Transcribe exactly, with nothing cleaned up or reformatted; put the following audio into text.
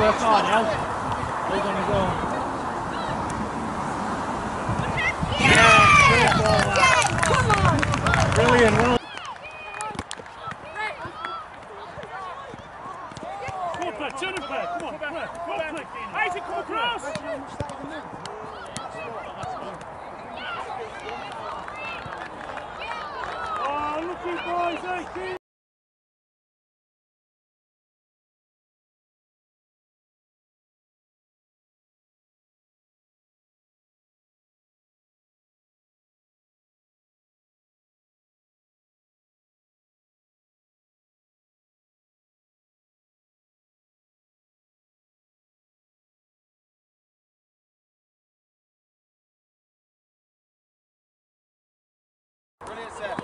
work hard, El. Hold on as well. Yeah, come on. Brilliant, well. Turn and play, come on, come on, come on, Isaac, come across! Oh, look at boys, Isaac! Brilliant set.